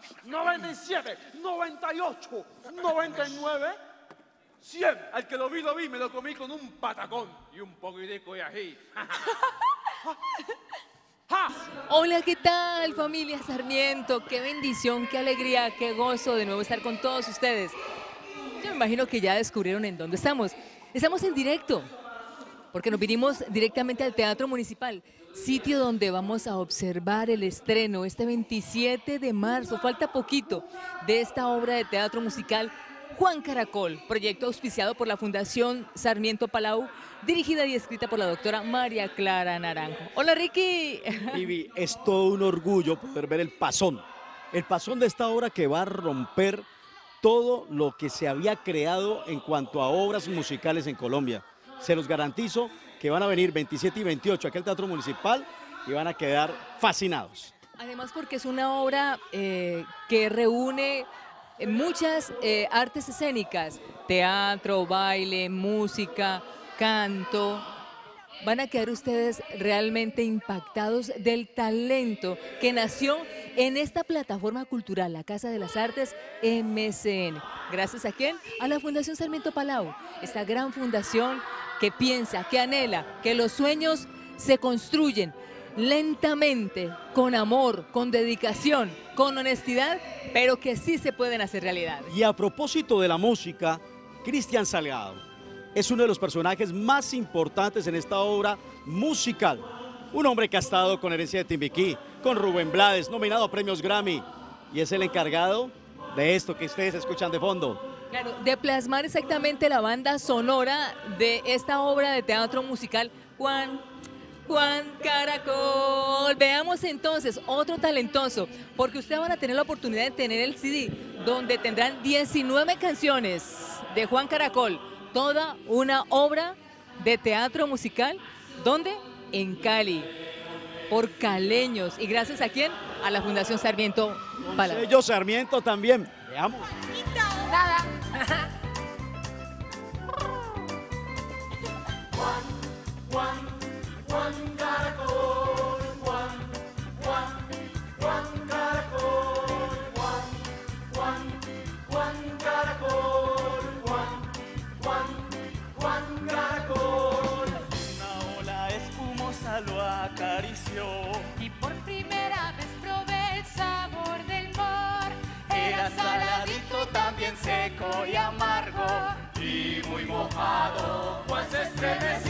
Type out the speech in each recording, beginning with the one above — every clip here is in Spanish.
97, 98, 99, 100. Al que lo vi, me lo comí con un patacón y un poquitico de ají. ¡Ja! Hola, ¿qué tal, familia Sarmiento? Qué bendición, qué alegría, qué gozo de nuevo estar con todos ustedes. Yo me imagino que ya descubrieron en dónde estamos. Estamos en directo, porque nos vinimos directamente al Teatro Municipal, sitio donde vamos a observar el estreno este 27 de marzo, falta poquito, de esta obra de teatro musical Juan Caracol, proyecto auspiciado por la Fundación Sarmiento Palau, dirigida y escrita por la doctora María Clara Naranjo. Hola, Ricky. Vivi, es todo un orgullo poder ver el pasón de esta obra que va a romper todo lo que se había creado en cuanto a obras musicales en Colombia. Se los garantizo que van a venir 27 y 28 aquí al Teatro Municipal y van a quedar fascinados. Además porque es una obra que reúne muchas artes escénicas, teatro, baile, música, canto. Van a quedar ustedes realmente impactados del talento que nació en esta plataforma cultural, la Casa de las Artes MCN. ¿Gracias a quién? A la Fundación Sarmiento Palau, esta gran fundación que piensa, que anhela, que los sueños se construyen lentamente, con amor, con dedicación, con honestidad, pero que sí se pueden hacer realidad. Y a propósito de la música, Cristian Salgado es uno de los personajes más importantes en esta obra musical. Un hombre que ha estado con Herencia de Timbiquí, con Rubén Blades, nominado a premios Grammy, y es el encargado de esto que ustedes escuchan de fondo. Claro, de plasmar exactamente la banda sonora de esta obra de teatro musical, Juan Caracol. Veamos entonces otro talentoso, porque ustedes van a tener la oportunidad de tener el CD, donde tendrán 19 canciones de Juan Caracol, toda una obra de teatro musical. ¿Dónde? En Cali, por caleños. ¿Y gracias a quién? A la Fundación Sarmiento Palau. Sello Sarmiento también. Veamos. Nada. Juan Caracol, Juan Caracol, Juan Caracol, Juan Caracol. Una ola espumosa lo acarició y por primera vez probé el sabor del mar. Era saladito, también seco y amargo, Y muy mojado, Juan se estremeció.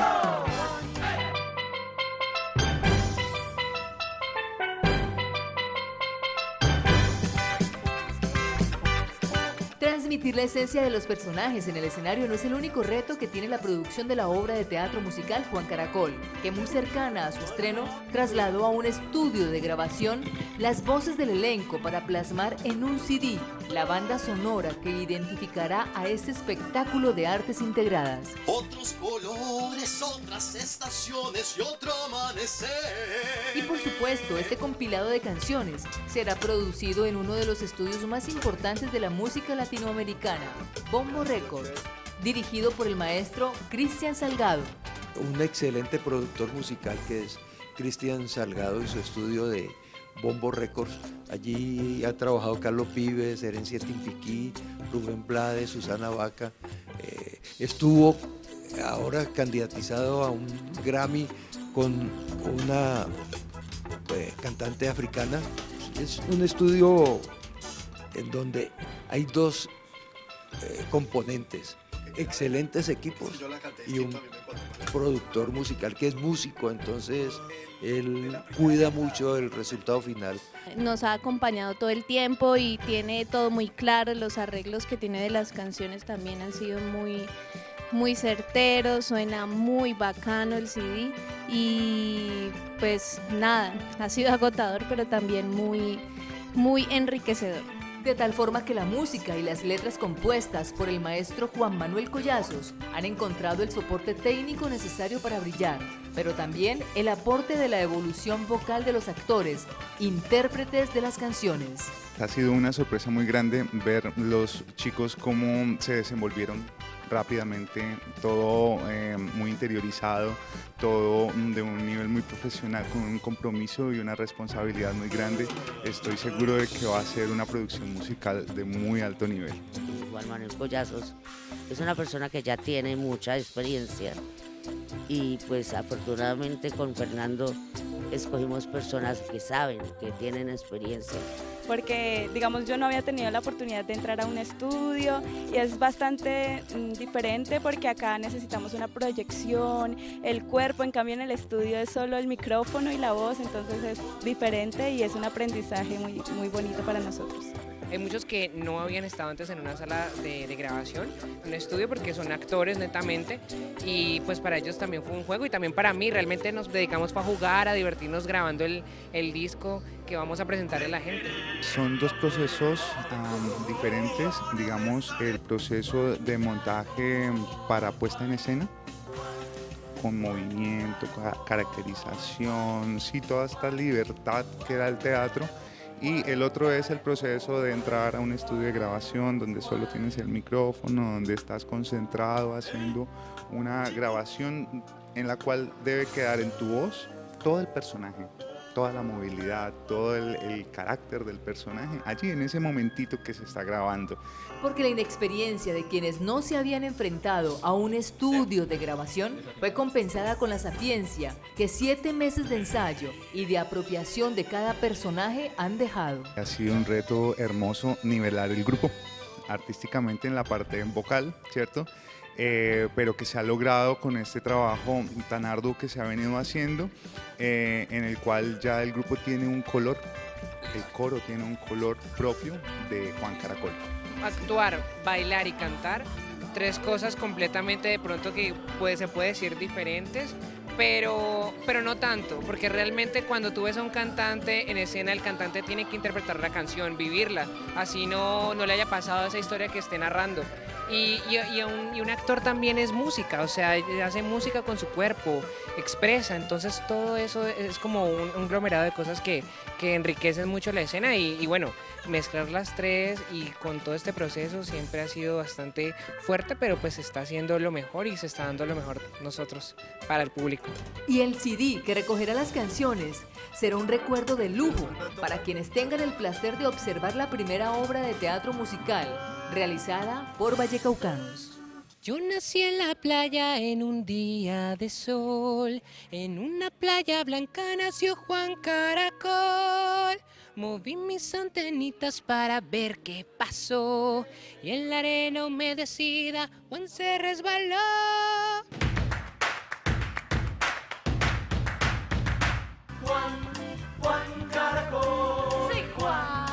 Transmitir la esencia de los personajes en el escenario no es el único reto que tiene la producción de la obra de teatro musical Juan Caracol, que muy cercana a su estreno trasladó a un estudio de grabación las voces del elenco para plasmar en un CD la banda sonora que identificará a este espectáculo de artes integradas. Otros colores, otras estaciones y otro amanecer. Y por supuesto, este compilado de canciones será producido en uno de los estudios más importantes de la música latinoamericana, Bombo Records, dirigido por el maestro Cristian Salgado. Un excelente productor musical que es Cristian Salgado y su estudio de Bombo Records. Allí ha trabajado Carlos Vives, Herencia de Timbiquí, Rubén Blades, Susana Vaca. Estuvo ahora candidatizado a un Grammy con una cantante africana. Es un estudio en donde hay dos componentes, excelentes equipos y un productor musical que es músico, entonces él cuida mucho el resultado final. Nos ha acompañado todo el tiempo y tiene todo muy claro, los arreglos que tiene de las canciones también han sido muy certeros, suena muy bacano el CD y pues nada, ha sido agotador pero también muy enriquecedor. De tal forma que la música y las letras compuestas por el maestro Juan Manuel Collazos han encontrado el soporte técnico necesario para brillar, pero también el aporte de la evolución vocal de los actores, intérpretes de las canciones. Ha sido una sorpresa muy grande ver los chicos cómo se desenvolvieron rápidamente, todo muy interiorizado, todo de un nivel muy profesional, con un compromiso y una responsabilidad muy grande. Estoy seguro de que va a ser una producción musical de muy alto nivel. Juan Manuel Collazos es una persona que ya tiene mucha experiencia y pues afortunadamente con Fernando escogimos personas que saben, que tienen experiencia. Porque digamos yo no había tenido la oportunidad de entrar a un estudio y es bastante diferente porque acá necesitamos una proyección, el cuerpo, en cambio en el estudio es solo el micrófono y la voz, entonces es diferente y es un aprendizaje muy bonito para nosotros. Hay muchos que no habían estado antes en una sala de grabación, en un estudio, porque son actores netamente, y pues para ellos también fue un juego y también para mí. Realmente nos dedicamos para jugar, a divertirnos grabando el disco que vamos a presentarle a la gente. Son dos procesos diferentes, digamos, el proceso de montaje para puesta en escena, con movimiento, caracterización, sí, toda esta libertad que da el teatro. Y el otro es el proceso de entrar a un estudio de grabación donde solo tienes el micrófono, donde estás concentrado haciendo una grabación en la cual debe quedar en tu voz todo el personaje, toda la movilidad, todo el carácter del personaje, allí en ese momentito que se está grabando. Porque la inexperiencia de quienes no se habían enfrentado a un estudio de grabación fue compensada con la sapiencia que 7 meses de ensayo y de apropiación de cada personaje han dejado. Ha sido un reto hermoso nivelar el grupo artísticamente en la parte vocal, ¿cierto? Pero que se ha logrado con este trabajo tan arduo que se ha venido haciendo, en el cual ya el grupo tiene un color, el coro tiene un color propio de Juan Caracol. Actuar, bailar y cantar, 3 cosas completamente de pronto que se puede decir diferentes, pero no tanto, porque realmente cuando tú ves a un cantante en escena, el cantante tiene que interpretar la canción, vivirla, así no le haya pasado esa historia que esté narrando. Y un actor también es música, o sea, hace música con su cuerpo, expresa, entonces todo eso es como un conglomerado de cosas que enriquecen mucho la escena y bueno, mezclar las 3 y con todo este proceso siempre ha sido bastante fuerte, pero pues se está haciendo lo mejor y se está dando lo mejor nosotros para el público. Y el CD que recogerá las canciones será un recuerdo de lujo para quienes tengan el placer de observar la primera obra de teatro musical realizada por vallecaucanos. Yo nací en la playa en un día de sol, en una playa blanca nació Juan Caracol. Moví mis antenitas para ver qué pasó y en la arena humedecida Juan se resbaló. Juan Caracol. Sí, Juan.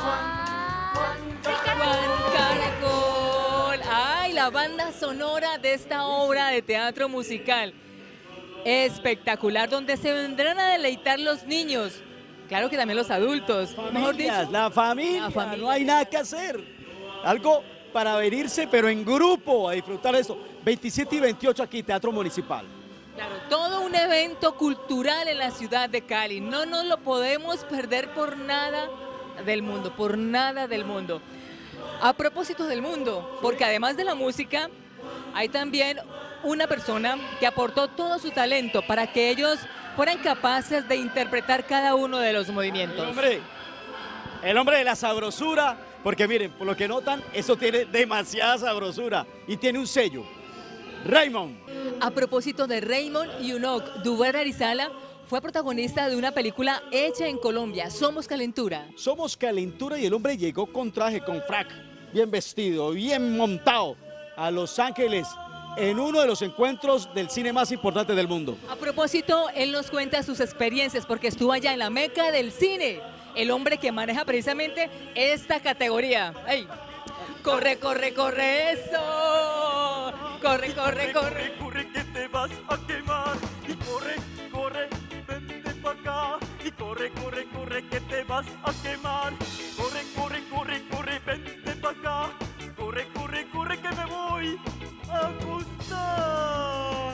Juan Caracol. ¡Ay, la banda sonora de esta obra de teatro musical! Espectacular, donde se vendrán a deleitar los niños. Claro que también los adultos. Mejor dicho, la familia, no hay nada que hacer. Algo para venirse, pero en grupo, a disfrutar de esto. 27 y 28 aquí, Teatro Municipal. Claro, todo un evento cultural en la ciudad de Cali. No nos lo podemos perder por nada del mundo, por nada del mundo. A propósito del mundo, porque además de la música, hay también una persona que aportó todo su talento para que ellos fueran capaces de interpretar cada uno de los movimientos. El hombre de la sabrosura, porque miren, por lo que notan, eso tiene demasiada sabrosura y tiene un sello. Raymond. A propósito de Raymond Yunok, Duber Arizala fue protagonista de una película hecha en Colombia, Somos Calentura. Somos Calentura y el hombre llegó con traje, con frac, bien vestido, bien montado a Los Ángeles en uno de los encuentros del cine más importante del mundo. A propósito, él nos cuenta sus experiencias porque estuvo allá en la meca del cine, el hombre que maneja precisamente esta categoría. ¡Ey! ¡Corre, corre, corre, eso! ¡Corre, corre, corre! Corre, que te vas a quemar. Y corre, corre, vente pa' acá. Y corre, corre, corre, que te vas a quemar. Corre, corre, corre, corre, vente pa' acá. Corre, corre, corre, que me voy a gustar.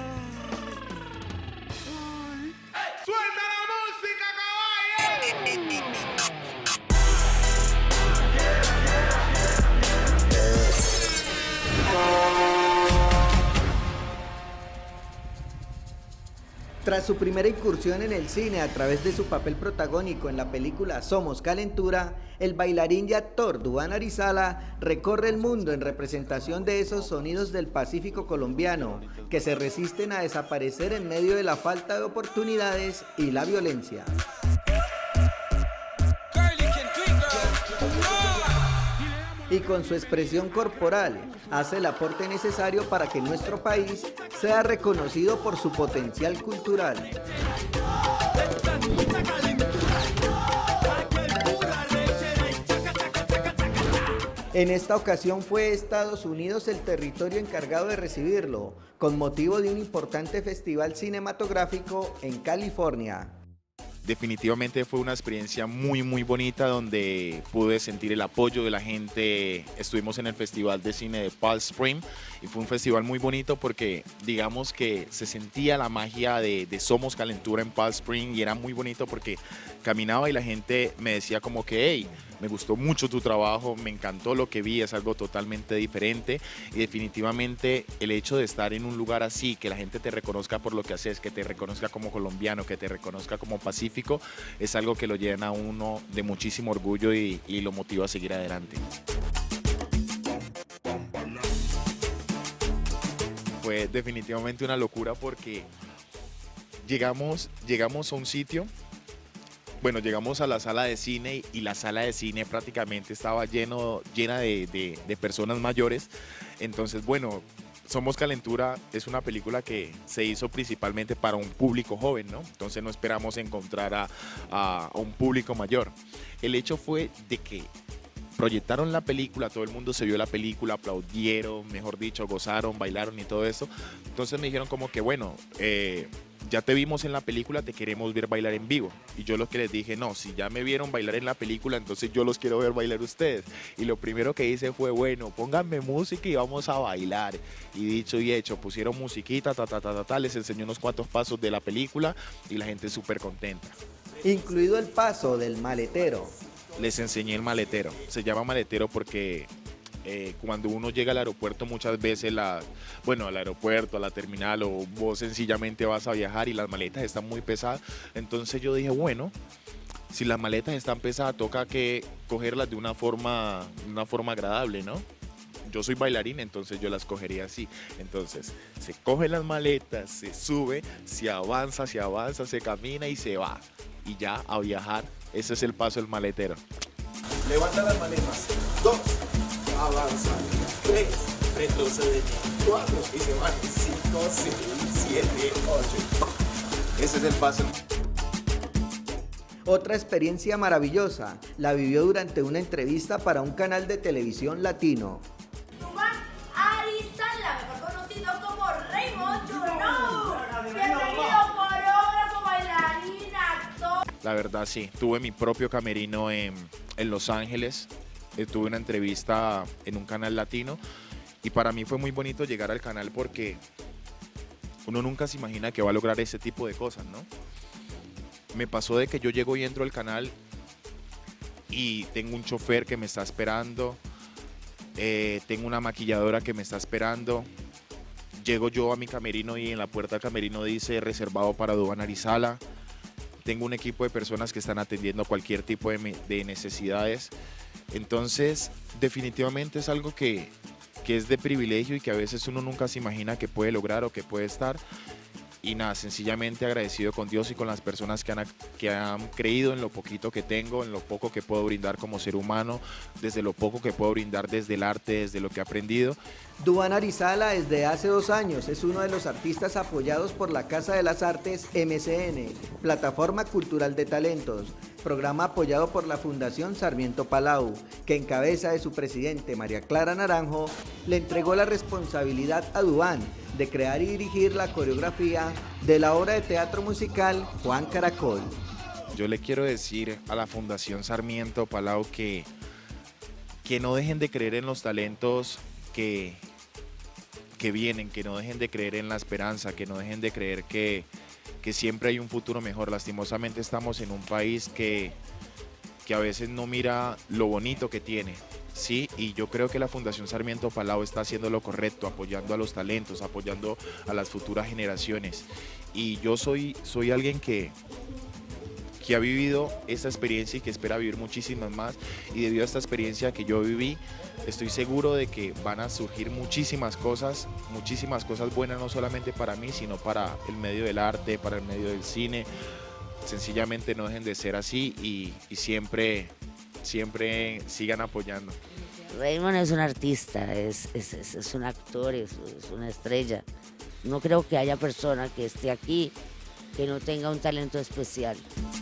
¡Suelta la música, caballo! Tras su primera incursión en el cine a través de su papel protagónico en la película Somos Calentura, el bailarín y actor Duván Arizala recorre el mundo en representación de esos sonidos del Pacífico colombiano que se resisten a desaparecer en medio de la falta de oportunidades y la violencia. Y con su expresión corporal hace el aporte necesario para que nuestro país sea reconocido por su potencial cultural. En esta ocasión fue Estados Unidos el territorio encargado de recibirlo, con motivo de un importante festival cinematográfico en California. Definitivamente fue una experiencia muy bonita donde pude sentir el apoyo de la gente. Estuvimos en el Festival de Cine de Palm Springs y fue un festival muy bonito porque digamos que se sentía la magia de Somos Calentura en Palm Springs y era muy bonito porque caminaba y la gente me decía como que hey, me gustó mucho tu trabajo, me encantó lo que vi, es algo totalmente diferente y definitivamente el hecho de estar en un lugar así, que la gente te reconozca por lo que haces, que te reconozca como colombiano, que te reconozca como pacífico, es algo que lo llena a uno de muchísimo orgullo y lo motiva a seguir adelante. Fue definitivamente una locura porque llegamos a un sitio. Bueno, llegamos a la sala de cine y la sala de cine prácticamente estaba llena de personas mayores. Entonces, bueno, Somos Calentura es una película que se hizo principalmente para un público joven, ¿no? Entonces no esperamos encontrar a un público mayor. El hecho fue de que proyectaron la película, todo el mundo se vio la película, aplaudieron, mejor dicho, gozaron, bailaron y todo eso. Entonces me dijeron como que bueno, ya te vimos en la película, te queremos ver bailar en vivo. Y yo lo que les dije, no, si ya me vieron bailar en la película, entonces yo los quiero ver bailar ustedes. Y lo primero que hice fue, bueno, pónganme música y vamos a bailar. Y dicho y hecho, pusieron musiquita, les enseñé unos cuantos pasos de la película y la gente súper contenta. Incluido el paso del maletero. Les enseñé el maletero. Se llama maletero porque cuando uno llega al aeropuerto muchas veces, al aeropuerto, a la terminal o vos sencillamente vas a viajar y las maletas están muy pesadas. Entonces yo dije, bueno, si las maletas están pesadas toca que cogerlas de una forma agradable, ¿no? Yo soy bailarín, entonces yo las cogería así. Entonces se cogen las maletas, se sube, se avanza, se camina y se va. Y ya a viajar, ese es el paso del maletero. Levanta las maletas. 2, avanza. 3, retrocede. 4 y se van. 5, 6, 7, 8. Ese es el paso. Otra experiencia maravillosa la vivió durante una entrevista para un canal de televisión latino. Duván Arizala, mejor conocido como Raymond Juno. Bienvenido, coreógrafo, bailarín, actor. La verdad sí, tuve mi propio camerino en Los Ángeles, tuve una entrevista en un canal latino y para mí fue muy bonito llegar al canal porque uno nunca se imagina que va a lograr ese tipo de cosas, ¿no? Me pasó de que yo llego y entro al canal y tengo un chofer que me está esperando, tengo una maquilladora que me está esperando, llego yo a mi camerino y en la puerta del camerino dice reservado para Duván Arizala. Tengo un equipo de personas que están atendiendo cualquier tipo de necesidades. Entonces, definitivamente es algo que es de privilegio y que a veces uno nunca se imagina que puede lograr o que puede estar. Y nada, sencillamente agradecido con Dios y con las personas que han creído en lo poquito que tengo, en lo poco que puedo brindar como ser humano, desde lo poco que puedo brindar desde el arte, desde lo que he aprendido. Duván Arizala desde hace 2 años es uno de los artistas apoyados por la Casa de las Artes MCN, Plataforma Cultural de Talentos, programa apoyado por la Fundación Sarmiento Palau, que en cabeza de su presidente María Clara Naranjo le entregó la responsabilidad a Duván de crear y dirigir la coreografía de la obra de teatro musical Juan Caracol. Yo le quiero decir a la Fundación Sarmiento Palau que no dejen de creer en los talentos que vienen, que no dejen de creer en la esperanza, que no dejen de creer que siempre hay un futuro mejor. Lastimosamente estamos en un país que a veces no mira lo bonito que tiene. Sí, y yo creo que la Fundación Sarmiento Palau está haciendo lo correcto, apoyando a los talentos, apoyando a las futuras generaciones. Y yo soy alguien que ha vivido esta experiencia y que espera vivir muchísimas más. Y debido a esta experiencia que yo viví, estoy seguro de que van a surgir muchísimas cosas buenas, no solamente para mí, sino para el medio del arte, para el medio del cine. Sencillamente no dejen de ser así y siempre sigan apoyando. Raymond es un artista, es un actor, es una estrella. No creo que haya persona que esté aquí que no tenga un talento especial.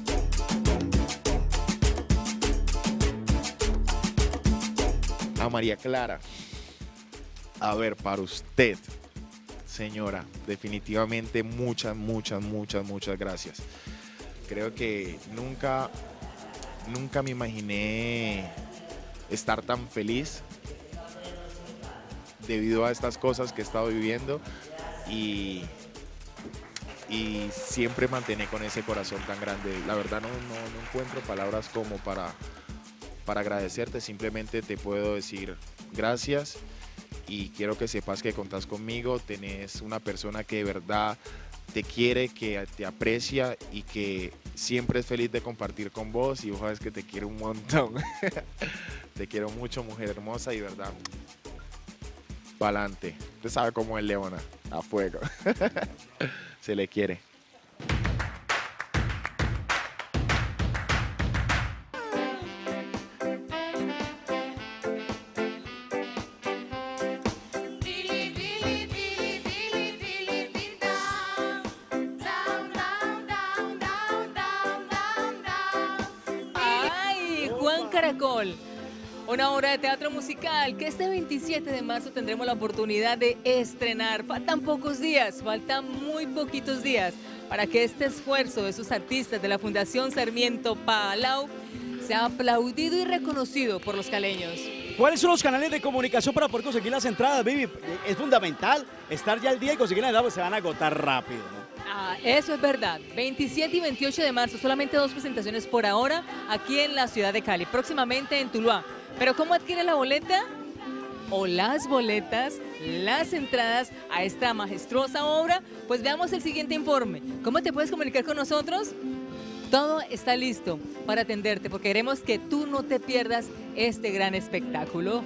A María Clara, a ver, para usted, señora, definitivamente muchas gracias. Creo que nunca me imaginé estar tan feliz debido a estas cosas que he estado viviendo y siempre mantener con ese corazón tan grande. La verdad no encuentro palabras como para agradecerte, simplemente te puedo decir gracias y quiero que sepas que contás conmigo, tenés una persona que de verdad te quiere, que te aprecia y que siempre es feliz de compartir con vos y vos sabes que te quiero un montón. Te quiero mucho, mujer hermosa y verdad, pa'lante. Usted sabe cómo es Leona, a fuego. Se le quiere. Juan Caracol, una obra de teatro musical que este 27 de marzo tendremos la oportunidad de estrenar. Faltan pocos días, faltan muy poquitos días para que este esfuerzo de sus artistas de la Fundación Sarmiento Palau sea aplaudido y reconocido por los caleños. ¿Cuáles son los canales de comunicación para poder conseguir las entradas, Vivi? Es fundamental estar ya al día y conseguir las entradas, pues se van a agotar rápido, ¿no? Eso es verdad. 27 y 28 de marzo, solamente 2 presentaciones por ahora aquí en la ciudad de Cali, próximamente en Tuluá. Pero ¿cómo adquiere la boleta? O las boletas, las entradas a esta majestuosa obra. Pues veamos el siguiente informe. ¿Cómo te puedes comunicar con nosotros? Todo está listo para atenderte porque queremos que tú no te pierdas este gran espectáculo.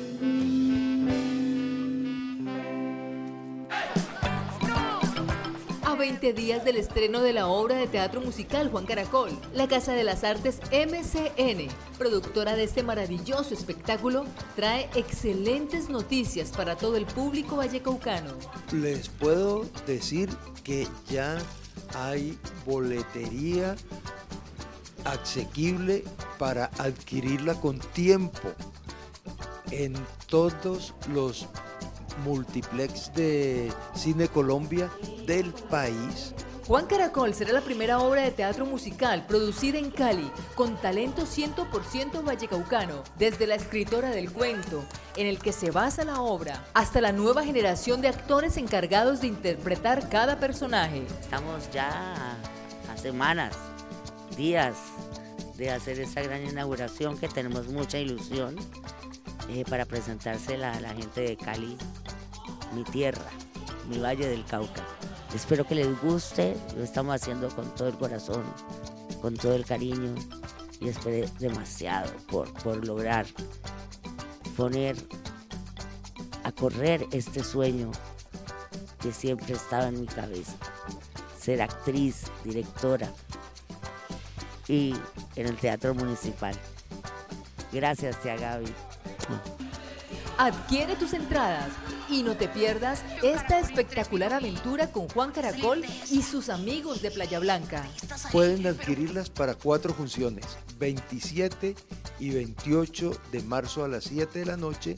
A 20 días del estreno de la obra de teatro musical Juan Caracol, la Casa de las Artes MCN, productora de este maravilloso espectáculo, trae excelentes noticias para todo el público vallecaucano. Les puedo decir que ya hay boletería asequible para adquirirla con tiempo en todos los multiplex de Cine Colombia del país. Juan Caracol será la primera obra de teatro musical producida en Cali con talento 100% vallecaucano, desde la escritora del cuento en el que se basa la obra hasta la nueva generación de actores encargados de interpretar cada personaje. Estamos ya a semanas, días de hacer esta gran inauguración que tenemos mucha ilusión para presentársela a la gente de Cali, mi tierra, mi Valle del Cauca. Espero que les guste, lo estamos haciendo con todo el corazón, con todo el cariño y esperé demasiado por lograr poner a correr este sueño que siempre estaba en mi cabeza, ser actriz, directora y en el Teatro Municipal. Gracias, tía Gaby. Adquiere tus entradas y no te pierdas esta espectacular aventura con Juan Caracol y sus amigos de Playa Blanca. Pueden adquirirlas para 4 funciones, 27 y 28 de marzo a las 7 de la noche,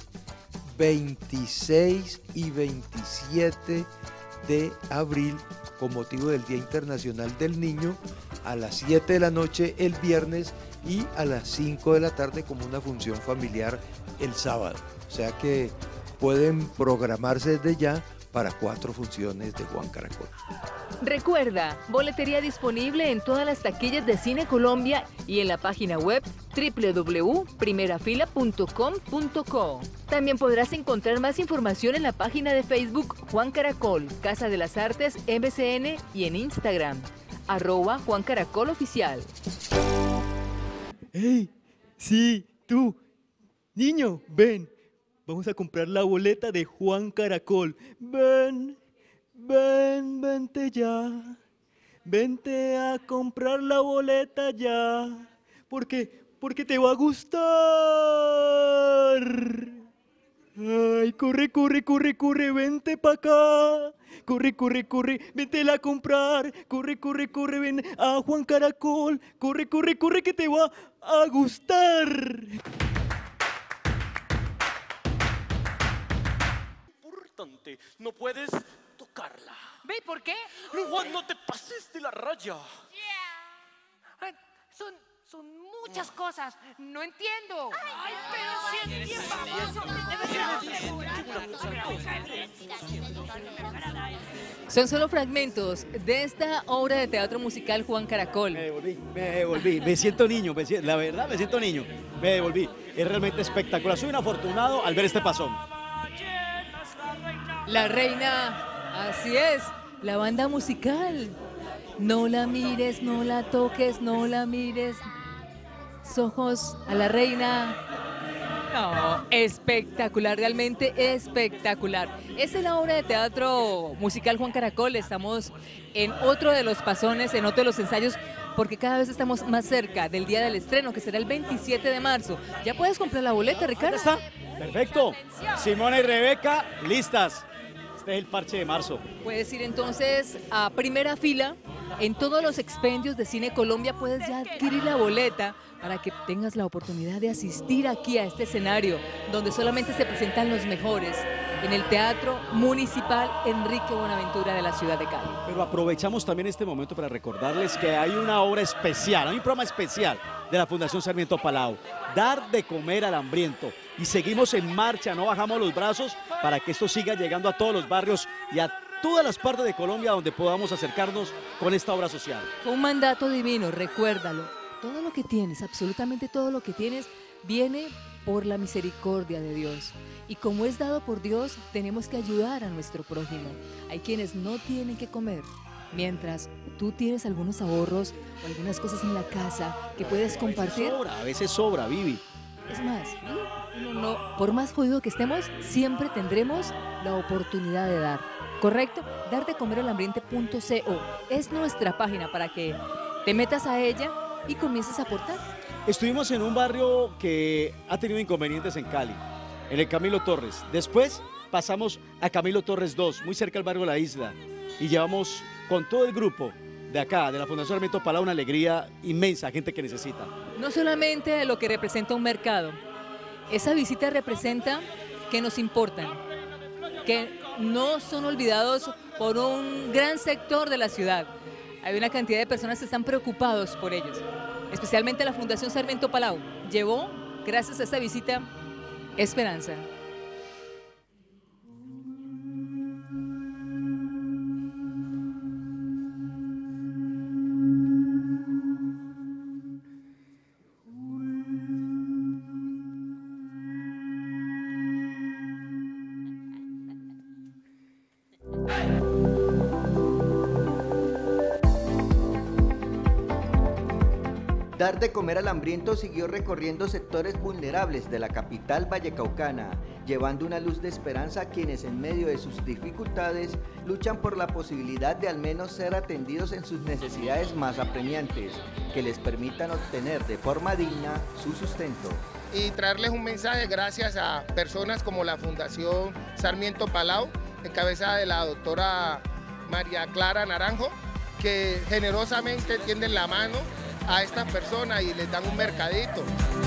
26 y 27 de abril con motivo del Día Internacional del Niño, a las 7 de la noche el viernes y a las 5 de la tarde como una función familiar el sábado. O sea que pueden programarse desde ya para 4 funciones de Juan Caracol. Recuerda, boletería disponible en todas las taquillas de Cine Colombia y en la página web www.primerafila.com.co. También podrás encontrar más información en la página de Facebook Juan Caracol, Casa de las Artes MCN y en Instagram, @JuanCaracolOficial. ¡Ey! Sí, tú. Niño, ven. Vamos a comprar la boleta de Juan Caracol. Ven, vente ya. Vente a comprar la boleta ya. Porque te va a gustar. Ay, corre, vente pa' acá. Corre, vente a comprar. Corre, ven a Juan Caracol. Corre, que te va a gustar. Importante, no puedes tocarla. ¿Ve por qué? Juan, no te pases de la raya. Son muchas cosas. No entiendo. Ay, pero si es bien famoso. Son solo fragmentos de esta obra de teatro musical Juan Caracol. Me devolví, me siento niño, la verdad me siento niño, me devolví. Es realmente espectacular, soy un afortunado al ver este pasón. La reina, así es, la banda musical. No la mires, no la toques, no la mires. Ojos a la reina. No, espectacular, realmente espectacular. Esta es la obra de teatro musical Juan Caracol. Estamos en otro de los pasones, en otro de los ensayos, porque cada vez estamos más cerca del día del estreno, que será el 27 de marzo. ¿Ya puedes comprar la boleta, Ricardo? ¿Ya está? Perfecto. Simona y Rebeca, listas. Este es el parche de marzo. Puedes ir entonces a Primera Fila. En todos los expendios de Cine Colombia puedes ya adquirir la boleta para que tengas la oportunidad de asistir aquí a este escenario donde solamente se presentan los mejores en el Teatro Municipal Enrique Buenaventura de la ciudad de Cali. Pero aprovechamos también este momento para recordarles que hay una obra especial, hay un programa especial de la Fundación Sarmiento Palau, Dar de Comer al Hambriento. Y seguimos en marcha, no bajamos los brazos para que esto siga llegando a todos los barrios y a todas las partes de Colombia donde podamos acercarnos con esta obra social. Fue un mandato divino, recuérdalo. Todo lo que tienes, absolutamente todo lo que tienes, viene por la misericordia de Dios. Y como es dado por Dios, tenemos que ayudar a nuestro prójimo. Hay quienes no tienen que comer, mientras tú tienes algunos ahorros o algunas cosas en la casa que puedes compartir. A veces sobra, Vivi. Es más, por más jodido que estemos, siempre tendremos la oportunidad de dar. ¿Correcto? dardecomeralhambriente.co es nuestra página para que te metas a ella y comiences a aportar. Estuvimos en un barrio que ha tenido inconvenientes en Cali, en el Camilo Torres. Después pasamos a Camilo Torres 2, muy cerca del barrio La Isla, y llevamos con todo el grupo de acá, de la Fundación Sarmiento Palau, una alegría inmensa a gente que necesita. No solamente lo que representa un mercado, esa visita representa que nos importan, que no son olvidados por un gran sector de la ciudad. Hay una cantidad de personas que están preocupados por ellos. Especialmente la Fundación Sarmiento Palau llevó, gracias a esta visita, esperanza. Dar de Comer al Hambriento siguió recorriendo sectores vulnerables de la capital vallecaucana, llevando una luz de esperanza a quienes en medio de sus dificultades luchan por la posibilidad de al menos ser atendidos en sus necesidades más apremiantes, que les permitan obtener de forma digna su sustento. Y traerles un mensaje gracias a personas como la Fundación Sarmiento Palau, en cabeza de la doctora María Clara Naranjo, que generosamente tienden la mano a estas personas y les dan un mercadito.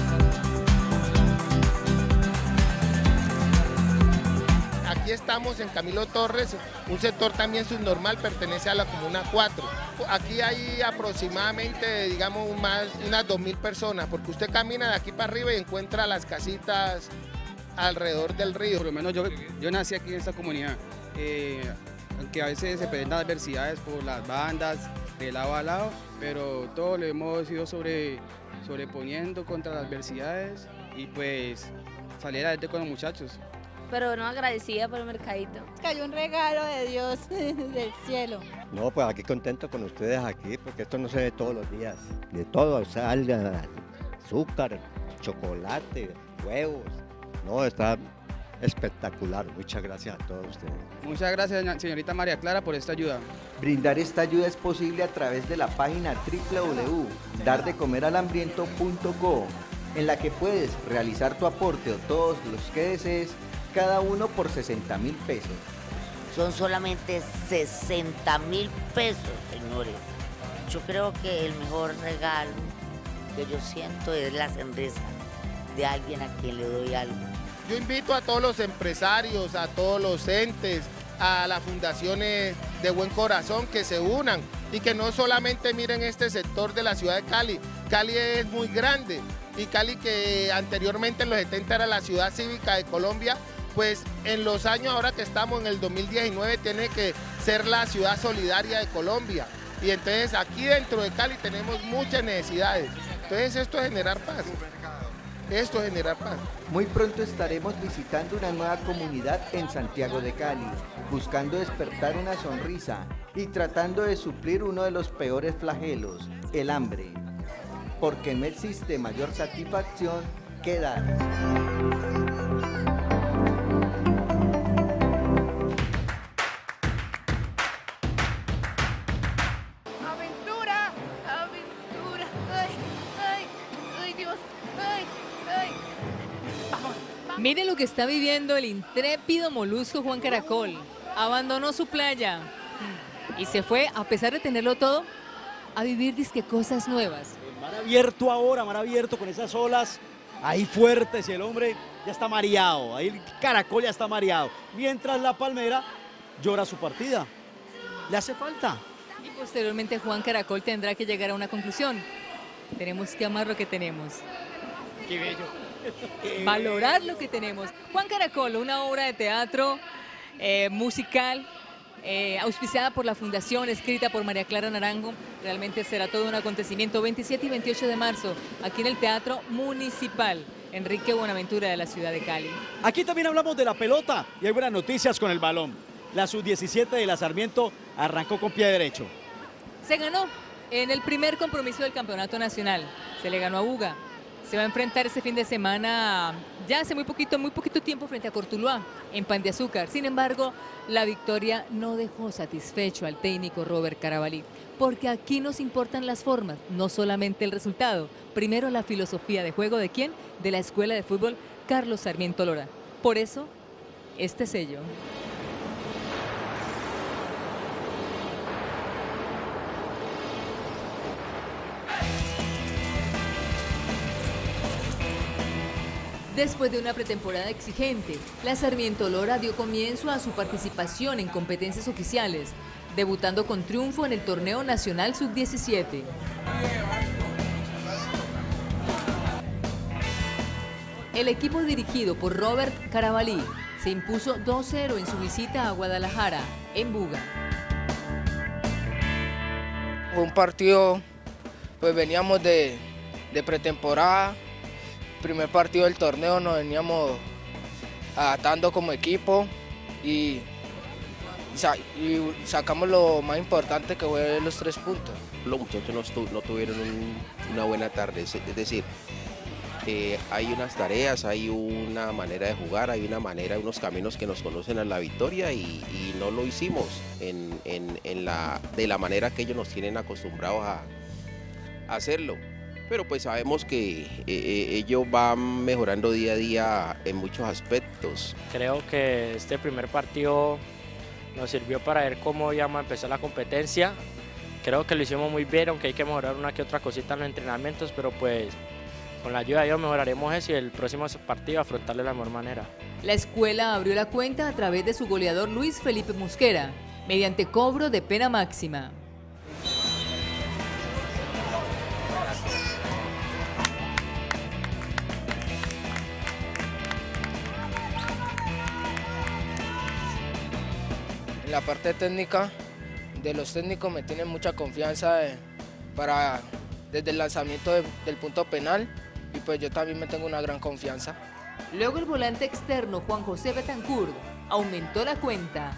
Aquí estamos en Camilo Torres, un sector también subnormal, pertenece a la Comuna 4. Aquí hay aproximadamente, digamos, unas 2.000 personas, porque usted camina de aquí para arriba y encuentra las casitas alrededor del río. Por lo menos yo nací aquí en esta comunidad. aunque a veces se presentan adversidades por las bandas de lado a lado, pero todo lo hemos ido sobreponiendo contra las adversidades y pues salir adelante con los muchachos. Pero no, agradecida por el mercadito. Cayó un regalo de Dios del cielo. No, pues aquí contento con ustedes aquí, porque esto no se ve todos los días. De todo, sal, azúcar, chocolate, huevos. No, está espectacular. Muchas gracias a todos ustedes. Muchas gracias, señorita María Clara, por esta ayuda. Brindar esta ayuda es posible a través de la página www.dardecomeralambriento.co, en la que puedes realizar tu aporte o todos los que desees, cada uno por 60.000 pesos. Son solamente 60.000 pesos, señores. Yo creo que el mejor regalo que yo siento es la sonrisa de alguien a quien le doy algo. Yo invito a todos los empresarios, a todos los entes, a las fundaciones de buen corazón que se unan y que no solamente miren este sector de la ciudad de Cali. Cali es muy grande y Cali, que anteriormente en los 70 era la ciudad cívica de Colombia, pues en los años ahora que estamos en el 2019 tiene que ser la ciudad solidaria de Colombia. Y entonces aquí dentro de Cali tenemos muchas necesidades. Entonces esto es generar paz. Esto es generar paz. Muy pronto estaremos visitando una nueva comunidad en Santiago de Cali, buscando despertar una sonrisa y tratando de suplir uno de los peores flagelos, el hambre. Porque no existe mayor satisfacción que dar. ¡Aventura! ¡Aventura! ¡Ay, ay, ay, Dios! ¡Ay, ay! ¡Vamos! Mire lo que está viviendo el intrépido molusco Juan Caracol. Abandonó su playa y se fue, a pesar de tenerlo todo, a vivir disque cosas nuevas. Mar abierto ahora, mar abierto con esas olas ahí fuertes y el hombre ya está mareado, ahí el caracol ya está mareado. Mientras la palmera llora su partida. Le hace falta. Y posteriormente Juan Caracol tendrá que llegar a una conclusión. Tenemos que amar lo que tenemos. Qué bello. Valorar lo que tenemos. Juan Caracol, una obra de teatro musical, auspiciada por la Fundación, escrita por María Clara Naranjo. Realmente será todo un acontecimiento. 27 y 28 de marzo, aquí en el Teatro Municipal Enrique Buenaventura de la ciudad de Cali. Aquí también hablamos de la pelota y hay buenas noticias con el balón. La sub-17 de la Sarmiento arrancó con pie derecho. Se ganó en el primer compromiso del campeonato nacional. Se le ganó a Buga. Se va a enfrentar este fin de semana, ya hace muy poquito tiempo, frente a Cortuluá, en Pan de Azúcar. Sin embargo, la victoria no dejó satisfecho al técnico Robert Carabalí, porque aquí nos importan las formas, no solamente el resultado. Primero, la filosofía de juego de ¿quién? De la Escuela de Fútbol Carlos Sarmiento Lora. Por eso, este sello. Después de una pretemporada exigente, la Sarmiento Lora dio comienzo a su participación en competencias oficiales, debutando con triunfo en el Torneo Nacional Sub-17. El equipo dirigido por Robert Carabalí se impuso 2-0 en su visita a Guadalajara, en Buga. Un partido, pues veníamos de pretemporada. Primer partido del torneo nos veníamos adaptando como equipo y sacamos lo más importante, que fue los 3 puntos. Los muchachos no tuvieron una buena tarde, es decir, hay unas tareas, hay una manera de jugar, hay unos caminos que nos conducen a la victoria y no lo hicimos de la manera que ellos nos tienen acostumbrados a hacerlo. Pero pues sabemos que ellos van mejorando día a día en muchos aspectos. Creo que este primer partido nos sirvió para ver cómo íbamos a empezar la competencia. Creo que lo hicimos muy bien, aunque hay que mejorar una que otra cosita en los entrenamientos, pero pues con la ayuda de Dios mejoraremos eso y el próximo partido afrontarlo de la mejor manera. La escuela abrió la cuenta a través de su goleador Luis Felipe Mosquera, mediante cobro de pena máxima. en la parte técnica, de los técnicos me tienen mucha confianza desde el lanzamiento del punto penal, y pues yo también me tengo una gran confianza. Luego el volante externo Juan José Betancourt aumentó la cuenta.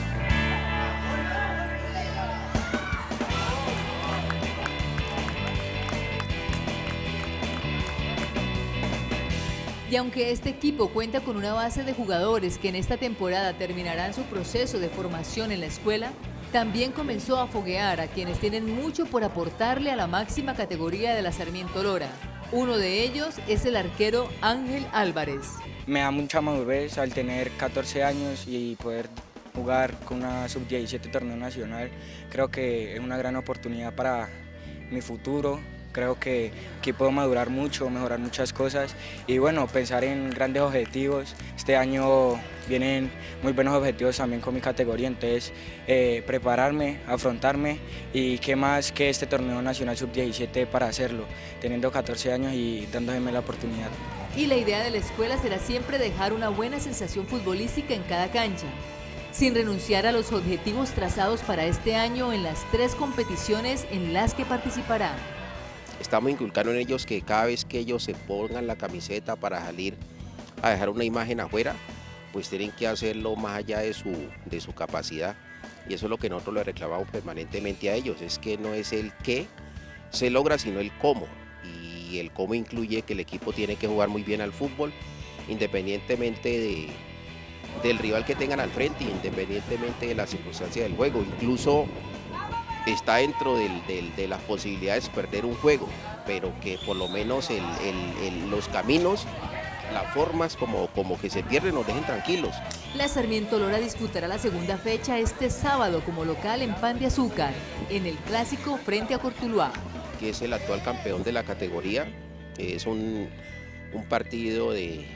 Y aunque este equipo cuenta con una base de jugadores que en esta temporada terminarán su proceso de formación en la escuela, también comenzó a foguear a quienes tienen mucho por aportarle a la máxima categoría de la Sarmiento Lora. Uno de ellos es el arquero Ángel Álvarez. Me da mucha madurez al tener 14 años y poder jugar con una sub-17 torneo nacional. Creo que es una gran oportunidad para mi futuro. Creo que aquí puedo madurar mucho, mejorar muchas cosas y bueno, pensar en grandes objetivos. Este año vienen muy buenos objetivos también con mi categoría, entonces prepararme, afrontarme y qué más que este torneo nacional sub-17 para hacerlo, teniendo 14 años y dándome la oportunidad. Y la idea de la escuela será siempre dejar una buena sensación futbolística en cada cancha, sin renunciar a los objetivos trazados para este año en las 3 competiciones en las que participará. Estamos inculcando en ellos que cada vez que ellos se pongan la camiseta para salir a dejar una imagen afuera, pues tienen que hacerlo más allá de su capacidad. Y eso es lo que nosotros le reclamamos permanentemente a ellos, es que no es el qué se logra, sino el cómo. Y el cómo incluye que el equipo tiene que jugar muy bien al fútbol, independientemente del rival que tengan al frente, independientemente de las circunstancias del juego. Incluso está dentro de las posibilidades de perder un juego, pero que por lo menos los caminos, las formas como que se pierden nos dejen tranquilos. La Sarmiento Lora disputará la segunda fecha este sábado como local en Pan de Azúcar, en el clásico frente a Cortuluá. Que es el actual campeón de la categoría, es un partido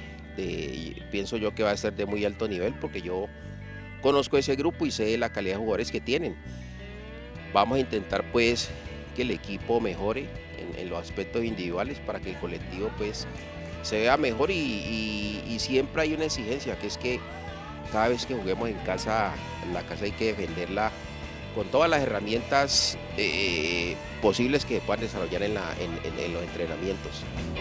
pienso yo que va a ser de muy alto nivel, porque yo conozco ese grupo y sé la calidad de jugadores que tienen. Vamos a intentar pues que el equipo mejore en los aspectos individuales para que el colectivo pues se vea mejor y siempre hay una exigencia, que es que cada vez que juguemos en casa, la casa hay que defenderla con todas las herramientas posibles que se puedan desarrollar en los entrenamientos.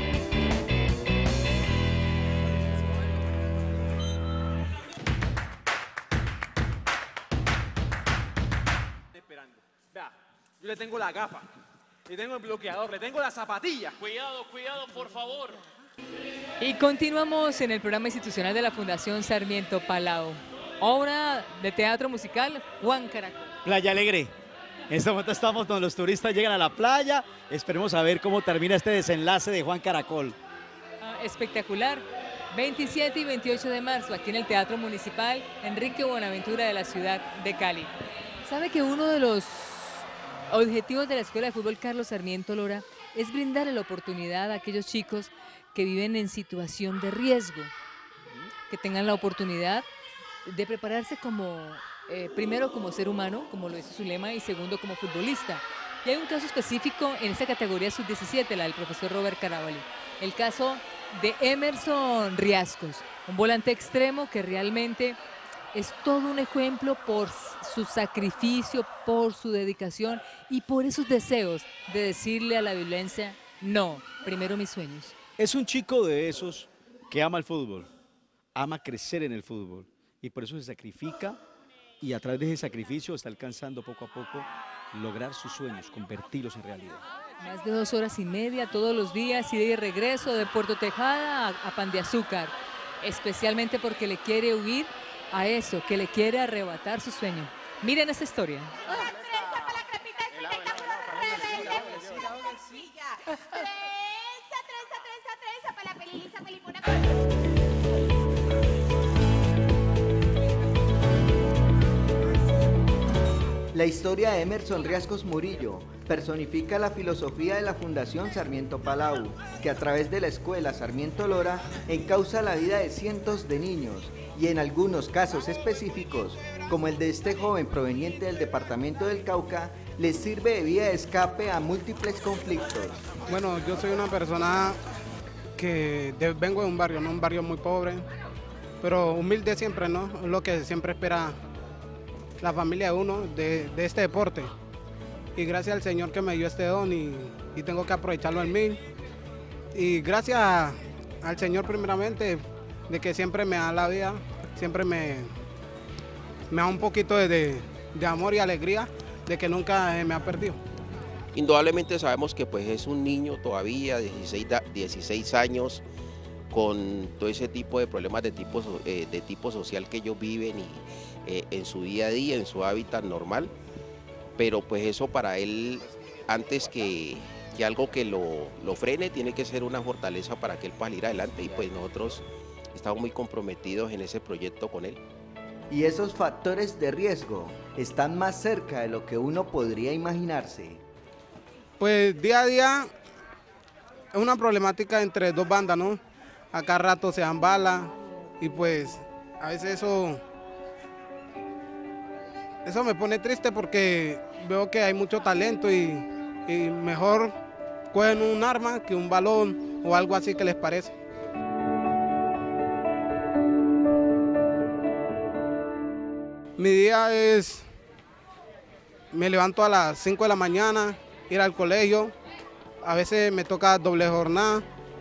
Yo le tengo la gafa, le tengo el bloqueador, le tengo las zapatillas. Cuidado, cuidado, por favor. Y continuamos en el programa institucional de la Fundación Sarmiento Palau. Obra de teatro musical Juan Caracol. Playa Alegre. En este momento estamos donde los turistas llegan a la playa. Esperemos a ver cómo termina este desenlace de Juan Caracol. Espectacular. 27 y 28 de marzo aquí en el Teatro Municipal Enrique Buenaventura de la ciudad de Cali. ¿Sabe que uno de los objetivos de la Escuela de Fútbol Carlos Sarmiento Lora es brindarle la oportunidad a aquellos chicos que viven en situación de riesgo, que tengan la oportunidad de prepararse primero como ser humano, como lo dice su lema, y segundo como futbolista? Y hay un caso específico en esta categoría sub-17, la del profesor Robert Carabalí, el caso de Emerson Riascos, un volante extremo que realmente es todo un ejemplo por su sacrificio, por su dedicación y por esos deseos de decirle a la violencia, no, primero mis sueños. Es un chico de esos que ama el fútbol, ama crecer en el fútbol y por eso se sacrifica y a través de ese sacrificio está alcanzando poco a poco lograr sus sueños, convertirlos en realidad. Más de 2 horas y media todos los días, ida y regreso de Puerto Tejada a Pan de Azúcar, especialmente porque le quiere huir a eso, que le quiere arrebatar su sueño. Miren esa historia. La historia de Emerson Riascos Murillo personifica la filosofía de la Fundación Sarmiento Palau, que a través de la Escuela Sarmiento Lora encausa la vida de cientos de niños y en algunos casos específicos, como el de este joven proveniente del departamento del Cauca, les sirve de vía de escape a múltiples conflictos. Bueno, yo soy una persona que vengo de un barrio, no un barrio muy pobre, pero humilde siempre, ¿no? Lo que siempre espera la familia de uno de este deporte. Y gracias al Señor que me dio este don y tengo que aprovecharlo en mí. Y gracias al Señor primeramente de que siempre me da la vida, siempre me da un poquito de amor y alegría de que nunca me ha perdido. Indudablemente sabemos que pues es un niño todavía, 16 años, con todo ese tipo de problemas de tipo social que ellos viven y en su día a día, en su hábitat normal, pero pues eso para él, antes que algo que lo frene, tiene que ser una fortaleza para que él pueda ir adelante, y pues nosotros estamos muy comprometidos en ese proyecto con él. Y esos factores de riesgo están más cerca de lo que uno podría imaginarse. Pues día a día es una problemática entre dos bandas, ¿no? A cada rato se dan balas y pues a veces eso me pone triste porque veo que hay mucho talento y mejor cogen un arma que un balón o algo así que les parece. Mi día es, me levanto a las 5 de la mañana, ir al colegio, a veces me toca doble jornada.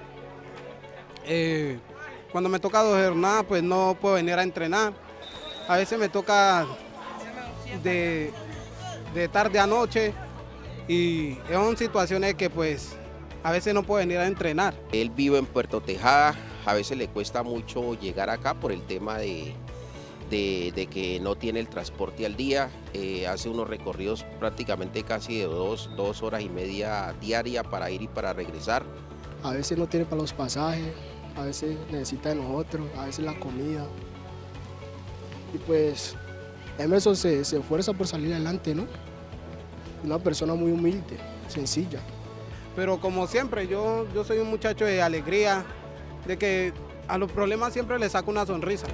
Cuando me toca doble jornada pues no puedo venir a entrenar. A veces me toca de tarde a noche y son situaciones que pues a veces no puedo venir a entrenar. Él vive en Puerto Tejada, a veces le cuesta mucho llegar acá por el tema de que no tiene el transporte al día, hace unos recorridos prácticamente casi de 2 horas y media diaria para ir y para regresar. A veces no tiene para los pasajes, a veces necesita de nosotros, a veces la comida. Y pues Emerson se esfuerza por salir adelante, ¿no? Una persona muy humilde, sencilla. Pero como siempre, yo soy un muchacho de alegría, de que a los problemas siempre le saco una sonrisa.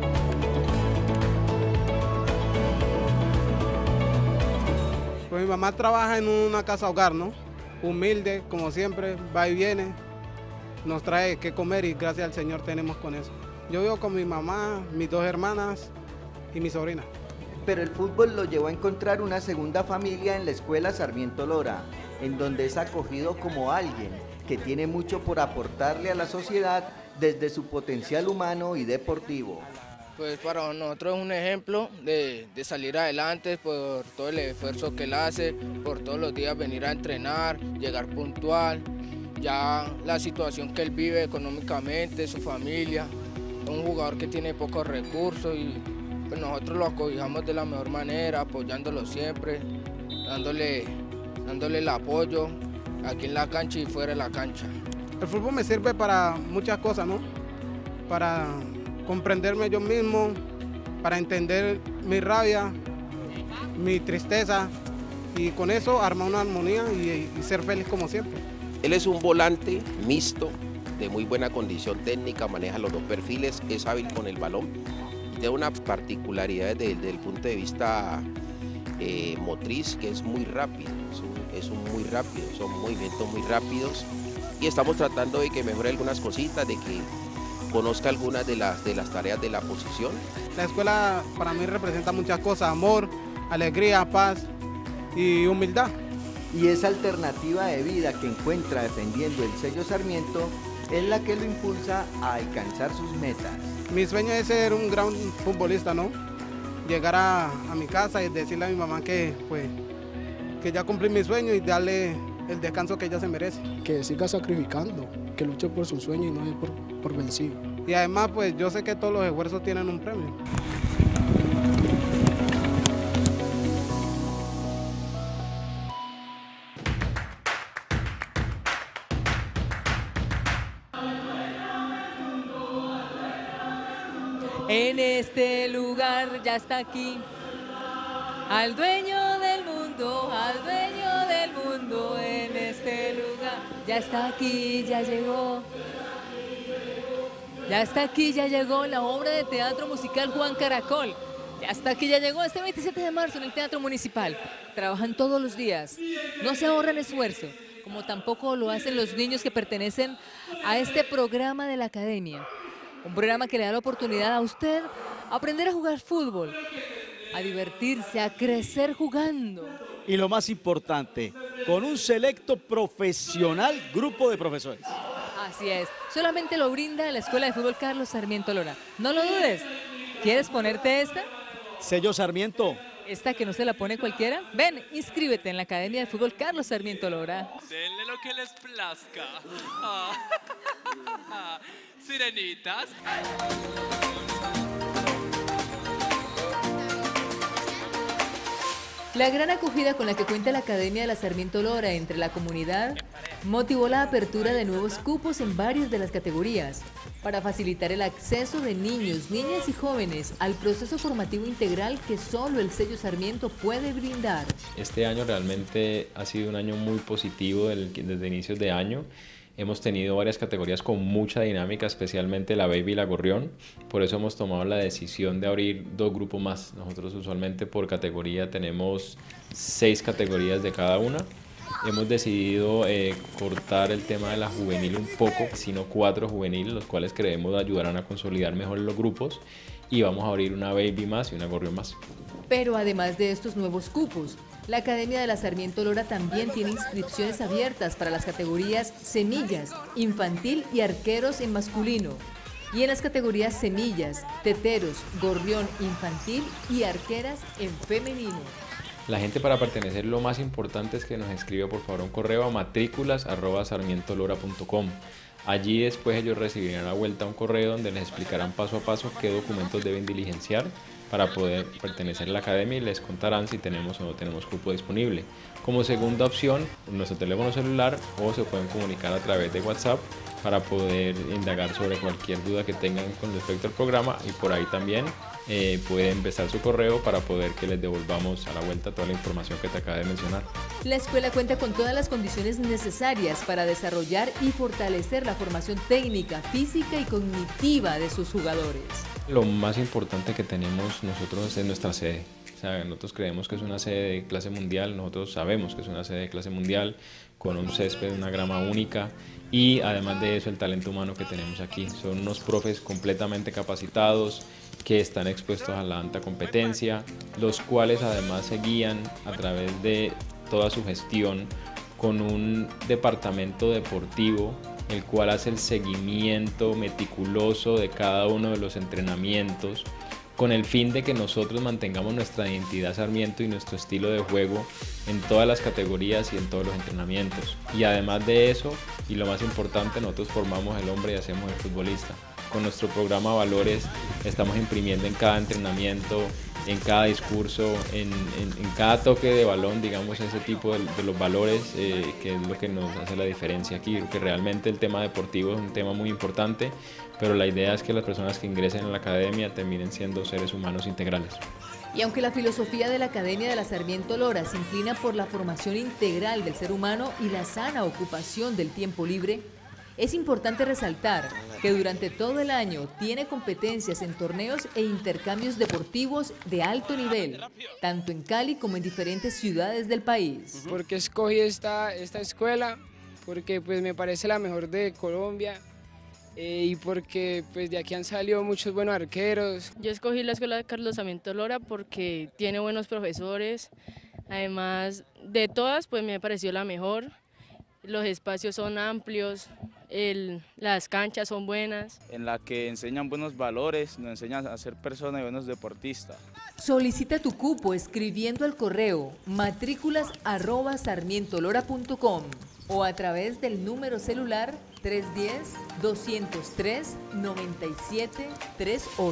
Pues mi mamá trabaja en una casa hogar, ¿no? Humilde, como siempre, va y viene, nos trae qué comer y gracias al Señor tenemos con eso. Yo vivo con mi mamá, mis 2 hermanas y mi sobrina. Pero el fútbol lo llevó a encontrar una segunda familia en la escuela Sarmiento Lora, en donde es acogido como alguien que tiene mucho por aportarle a la sociedad desde su potencial humano y deportivo. Pues para nosotros es un ejemplo de salir adelante por todo el esfuerzo que él hace, por todos los días venir a entrenar, llegar puntual, ya la situación que él vive económicamente, su familia, es un jugador que tiene pocos recursos y pues nosotros lo acogijamos de la mejor manera, apoyándolo siempre, dándole el apoyo aquí en la cancha y fuera de la cancha. El fútbol me sirve para muchas cosas, ¿no? Para comprenderme yo mismo, para entender mi rabia, mi tristeza y con eso armar una armonía y ser feliz como siempre. Él es un volante mixto, de muy buena condición técnica, maneja los 2 perfiles, es hábil con el balón y tiene una particularidad desde el punto de vista motriz que es muy rápido, muy rápido, son movimientos muy rápidos y estamos tratando de que mejore algunas cositas, de que conozca algunas de las tareas de la posición. La escuela para mí representa muchas cosas, amor, alegría, paz y humildad. Y esa alternativa de vida que encuentra defendiendo el sello Sarmiento es la que lo impulsa a alcanzar sus metas. Mi sueño es ser un gran futbolista, ¿no? Llegar a mi casa y decirle a mi mamá que ya cumplí mi sueño y darle el descanso que ella se merece. Que siga sacrificando, que luche por su sueño y no es por vencido. Y además, pues yo sé que todos los esfuerzos tienen un premio. En este lugar ya está aquí, al dueño del mundo, en este lugar. Ya está aquí, ya llegó. Ya está aquí, ya llegó la obra de teatro musical Juan Caracol. Ya está aquí, ya llegó este 27 de marzo en el Teatro Municipal. Trabajan todos los días, no se ahorran esfuerzo, como tampoco lo hacen los niños que pertenecen a este programa de la academia. Un programa que le da la oportunidad a usted a aprender a jugar fútbol, a divertirse, a crecer jugando. Y lo más importante, con un selecto profesional grupo de profesores. Así es, solamente lo brinda la Escuela de Fútbol Carlos Sarmiento Lora. No lo dudes. ¿Quieres ponerte esta? Sello Sarmiento. ¿Esta que no se la pone cualquiera? Ven, inscríbete en la Academia de Fútbol Carlos Sarmiento Lora. Denle lo que les plazca. Sirenitas. La gran acogida con la que cuenta la Academia de la Sarmiento Lora entre la comunidad motivó la apertura de nuevos cupos en varias de las categorías para facilitar el acceso de niños, niñas y jóvenes al proceso formativo integral que solo el sello Sarmiento puede brindar. Este año realmente ha sido un año muy positivo desde inicios de año. Hemos tenido varias categorías con mucha dinámica, especialmente la Baby y la Gorrión. Por eso hemos tomado la decisión de abrir 2 grupos más. Nosotros usualmente por categoría tenemos 6 categorías de cada una. Hemos decidido cortar el tema de la juvenil un poco, sino 4 juveniles, los cuales creemos ayudarán a consolidar mejor los grupos. Y vamos a abrir una Baby más y una Gorrión más. Pero además de estos nuevos cupos, la Academia de la Sarmiento Lora también tiene inscripciones abiertas para las categorías Semillas, Infantil y Arqueros en masculino. Y en las categorías Semillas, Teteros, Gorrión Infantil y Arqueras en femenino. La gente para pertenecer, lo más importante es que nos escriba por favor un correo a matrículas@sarmientolora.com. Allí después ellos recibirán a vuelta un correo donde les explicarán paso a paso qué documentos deben diligenciar para poder pertenecer a la academia y les contarán si tenemos o no tenemos cupo disponible. Como segunda opción, nuestro teléfono celular, o se pueden comunicar a través de WhatsApp para poder indagar sobre cualquier duda que tengan con respecto al programa, y por ahí también pueden empezar su correo para poder que les devolvamos a la vuelta toda la información que te acabé de mencionar. La escuela cuenta con todas las condiciones necesarias para desarrollar y fortalecer la formación técnica, física y cognitiva de sus jugadores. Lo más importante que tenemos nosotros es nuestra sede. O sea, nosotros creemos que es una sede de clase mundial, nosotros sabemos que es una sede de clase mundial, con un césped, una grama única, y además de eso el talento humano que tenemos aquí. Son unos profes completamente capacitados, que están expuestos a la alta competencia, los cuales además se guían a través de toda su gestión con un departamento deportivo, el cual hace el seguimiento meticuloso de cada uno de los entrenamientos, con el fin de que nosotros mantengamos nuestra identidad Sarmiento y nuestro estilo de juego en todas las categorías y en todos los entrenamientos. Y además de eso, y lo más importante, nosotros formamos el hombre y hacemos el futbolista. Con nuestro programa Valores estamos imprimiendo en cada entrenamiento, en cada discurso, en cada toque de balón, digamos, ese tipo de los valores, que es lo que nos hace la diferencia aquí, porque realmente el tema deportivo es un tema muy importante, pero la idea es que las personas que ingresen a la academia terminen siendo seres humanos integrales. Y aunque la filosofía de la Academia de la Sarmiento Lora se inclina por la formación integral del ser humano y la sana ocupación del tiempo libre, es importante resaltar que durante todo el año tiene competencias en torneos e intercambios deportivos de alto nivel, tanto en Cali como en diferentes ciudades del país. ¿Por qué escogí esta escuela? Porque pues me parece la mejor de Colombia, y porque pues de aquí han salido muchos buenos arqueros. Yo escogí la escuela de Carlos Sarmiento Lora porque tiene buenos profesores, además de todas pues me pareció la mejor. Los espacios son amplios, las canchas son buenas. En la que enseñan buenos valores, nos enseñan a ser personas y buenos deportistas. Solicita tu cupo escribiendo al correo matrículas@sarmientolora.com o a través del número celular 310-203-9738.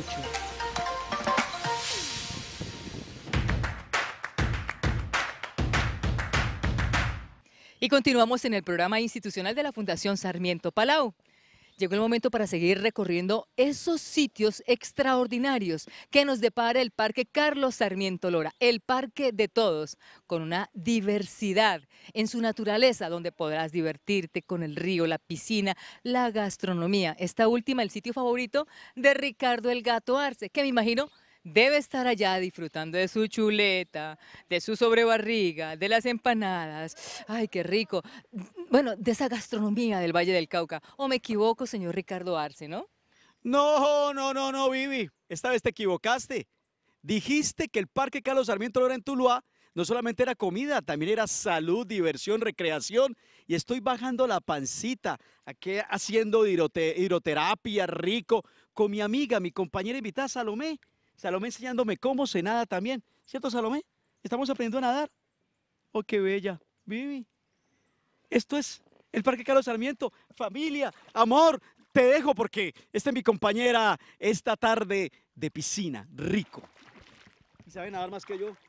Y continuamos en el programa institucional de la Fundación Sarmiento Palau. Llegó el momento para seguir recorriendo esos sitios extraordinarios que nos depara el Parque Carlos Sarmiento Lora, el parque de todos, con una diversidad en su naturaleza, donde podrás divertirte con el río, la piscina, la gastronomía. Esta última, el sitio favorito de Ricardo el Gato Arce, que me imagino debe estar allá disfrutando de su chuleta, de su sobrebarriga, de las empanadas. ¡Ay, qué rico! Bueno, de esa gastronomía del Valle del Cauca. ¿O me equivoco, señor Ricardo Arce, no? No, Vivi. Esta vez te equivocaste. Dijiste que el Parque Carlos Sarmiento Lora en Tuluá no solamente era comida, también era salud, diversión, recreación. Y estoy bajando la pancita, aquí haciendo hidroterapia, rico, con mi amiga, mi compañera invitada, Salomé. Salomé enseñándome cómo se nada también. ¿Cierto, Salomé? ¿Estamos aprendiendo a nadar? Oh, qué bella. Vivi. Esto es el Parque Carlos Sarmiento. Familia, amor, te dejo porque esta es mi compañera esta tarde de piscina, rico. ¿Y sabe nadar más que yo?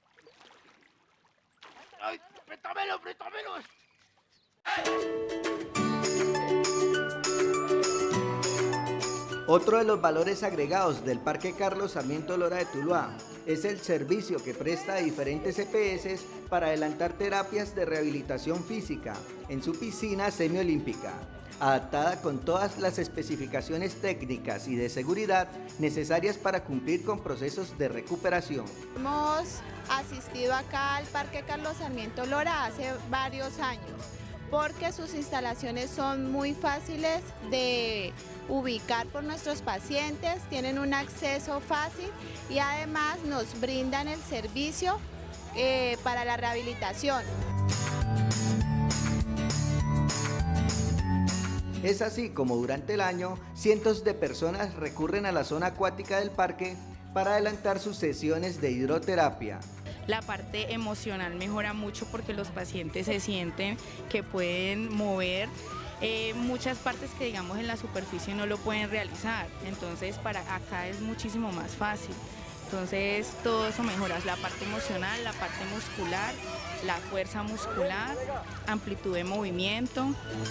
¡Ay, prétamelo, prétamelo! Otro de los valores agregados del Parque Carlos Sarmiento Lora de Tuluá es el servicio que presta a diferentes EPS para adelantar terapias de rehabilitación física en su piscina semiolímpica, adaptada con todas las especificaciones técnicas y de seguridad necesarias para cumplir con procesos de recuperación. Hemos asistido acá al Parque Carlos Sarmiento Lora hace varios años, porque sus instalaciones son muy fáciles de ubicar por nuestros pacientes, tienen un acceso fácil y además nos brindan el servicio para la rehabilitación. Es así como durante el año cientos de personas recurren a la zona acuática del parque para adelantar sus sesiones de hidroterapia. La parte emocional mejora mucho porque los pacientes se sienten que pueden mover muchas partes que digamos en la superficie no lo pueden realizar, entonces para acá es muchísimo más fácil. Entonces todo eso mejora la parte emocional, la parte muscular, la fuerza muscular, amplitud de movimiento.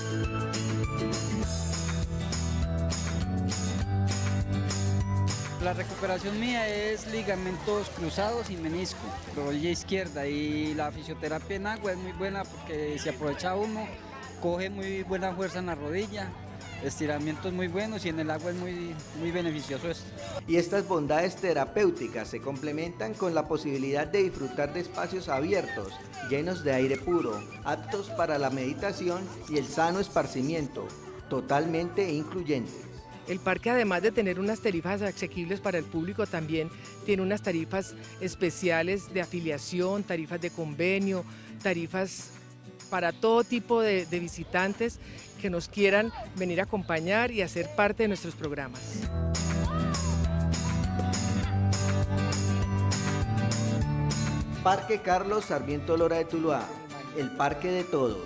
La recuperación mía es ligamentos cruzados y menisco, rodilla izquierda, y la fisioterapia en agua es muy buena porque se aprovecha uno, coge muy buena fuerza en la rodilla, estiramientos muy buenos y en el agua es muy beneficioso esto. Y estas bondades terapéuticas se complementan con la posibilidad de disfrutar de espacios abiertos, llenos de aire puro, aptos para la meditación y el sano esparcimiento, totalmente incluyentes. El parque, además de tener unas tarifas asequibles para el público, también tiene unas tarifas especiales de afiliación, tarifas de convenio, tarifas para todo tipo de visitantes que nos quieran venir a acompañar y hacer parte de nuestros programas. Parque Carlos Sarmiento Lora de Tuluá, el parque de todos.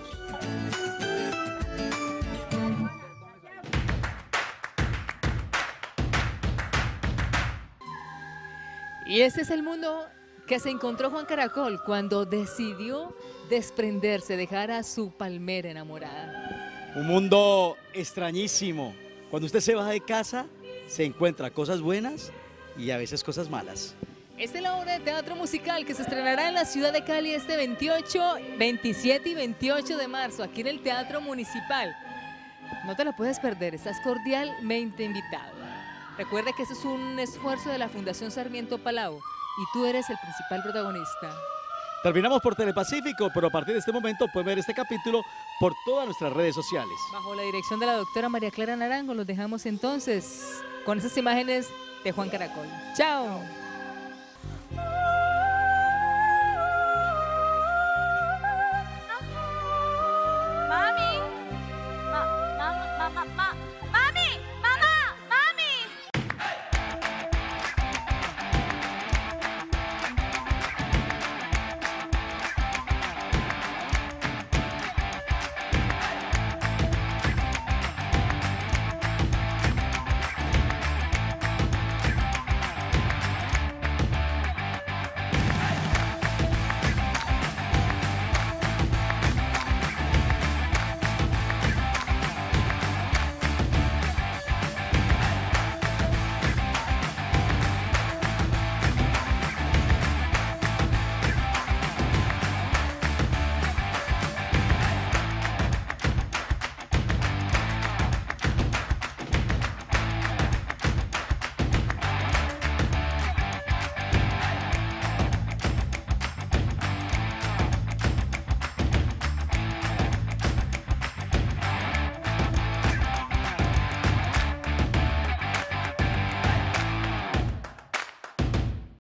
Y este es el mundo que se encontró Juan Caracol cuando decidió desprenderse, dejar a su palmera enamorada. Un mundo extrañísimo. Cuando usted se va de casa, se encuentra cosas buenas y a veces cosas malas. Esta es la obra de teatro musical que se estrenará en la ciudad de Cali este 28, 27 y 28 de marzo, aquí en el Teatro Municipal. No te la puedes perder, estás cordialmente invitado. Recuerda que este es un esfuerzo de la Fundación Sarmiento Palau y tú eres el principal protagonista. Terminamos por Telepacífico, pero a partir de este momento pueden ver este capítulo por todas nuestras redes sociales. Bajo la dirección de la doctora María Clara Naranjo, los dejamos entonces con esas imágenes de Juan Caracol. ¡Chao!